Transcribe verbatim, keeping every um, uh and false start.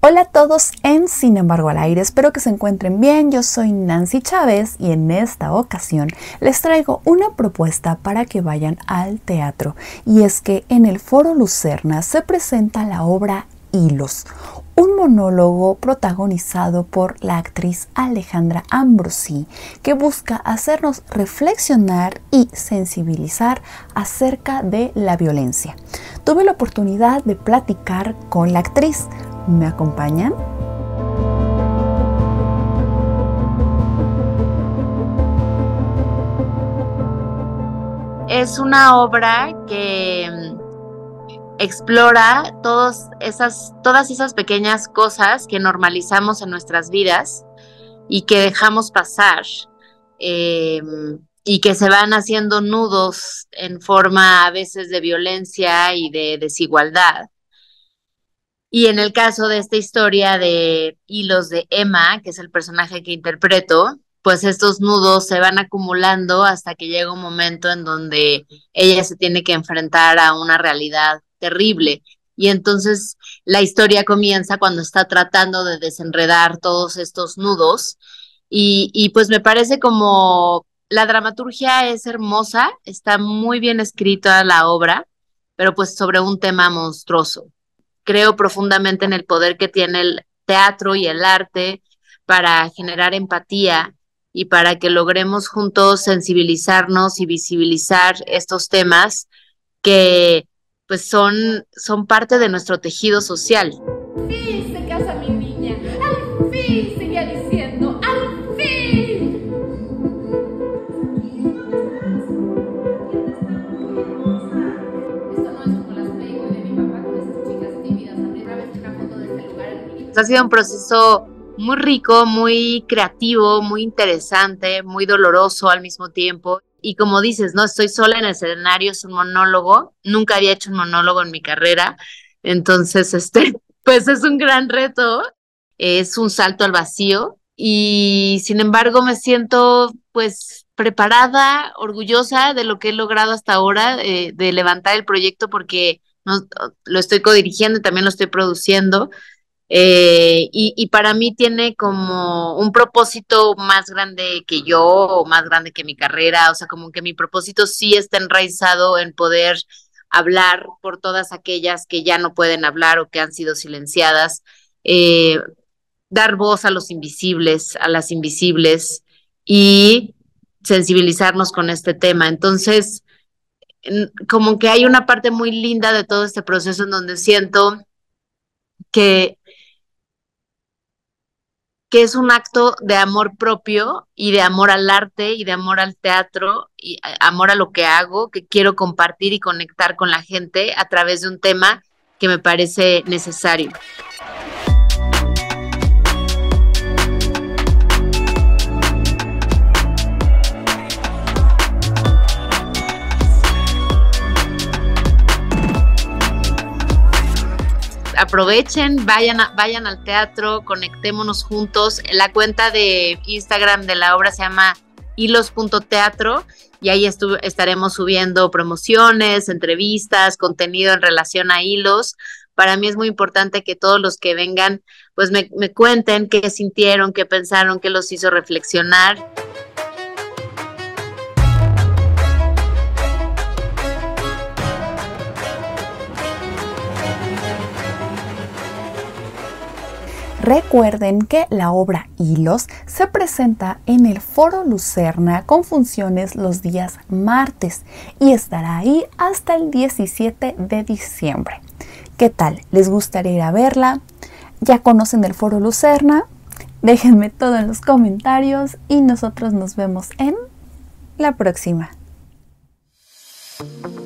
Hola a todos en Sin embargo al aire, espero que se encuentren bien. Yo soy Nancy Chávez y en esta ocasión les traigo una propuesta para que vayan al teatro. Y es que en el Foro Lucerna se presenta la obra Hilos, un monólogo protagonizado por la actriz Alejandra Ambrosí, que busca hacernos reflexionar y sensibilizar acerca de la violencia. Tuve la oportunidad de platicar con la actriz. ¿Me acompañan? Es una obra que explora todos esas, todas esas pequeñas cosas que normalizamos en nuestras vidas y que dejamos pasar eh, y que se van haciendo nudos en forma a veces de violencia y de desigualdad. Y en el caso de esta historia de Hilos de Emma, que es el personaje que interpreto, pues estos nudos se van acumulando hasta que llega un momento en donde ella se tiene que enfrentar a una realidad terrible. Y entonces la historia comienza cuando está tratando de desenredar todos estos nudos. Y, y pues me parece como la dramaturgia es hermosa, está muy bien escrita la obra, pero pues sobre un tema monstruoso. Creo profundamente en el poder que tiene el teatro y el arte para generar empatía y para que logremos juntos sensibilizarnos y visibilizar estos temas que pues son, son parte de nuestro tejido social. Al fin se casa mi niña, al fin seguía diciendo, al fin. Esto no es como las Playboy de mi papá con esas chicas tímidas. Otra vez una foto de este lugar. Ha sido un proceso muy rico, muy creativo, muy interesante, muy doloroso al mismo tiempo. Y como dices, no estoy sola en el escenario, es un monólogo. Nunca había hecho un monólogo en mi carrera. Entonces, este, pues es un gran reto. Es un salto al vacío. Y sin embargo, me siento pues preparada, orgullosa de lo que he logrado hasta ahora, eh, de levantar el proyecto porque no, lo estoy codirigiendo y también lo estoy produciendo. Eh, y, y para mí tiene como un propósito más grande que yo o más grande que mi carrera, o sea, como que mi propósito sí está enraizado en poder hablar por todas aquellas que ya no pueden hablar o que han sido silenciadas, eh, dar voz a los invisibles, a las invisibles y sensibilizarnos con este tema. Entonces, como que hay una parte muy linda de todo este proceso en donde siento que que es un acto de amor propio y de amor al arte y de amor al teatro y amor a lo que hago, que quiero compartir y conectar con la gente a través de un tema que me parece necesario. Aprovechen, vayan, a, vayan al teatro, conectémonos juntos. La cuenta de Instagram de la obra se llama hilos punto teatro y ahí estu- estaremos subiendo promociones, entrevistas, contenido en relación a Hilos. Para mí es muy importante que todos los que vengan pues me, me cuenten qué sintieron, qué pensaron, qué los hizo reflexionar. Recuerden que la obra Hilos se presenta en el Foro Lucerna con funciones los días martes y estará ahí hasta el diecisiete de diciembre. ¿Qué tal? ¿Les gustaría ir a verla? ¿Ya conocen el Foro Lucerna? Déjenme todo en los comentarios y nosotros nos vemos en la próxima.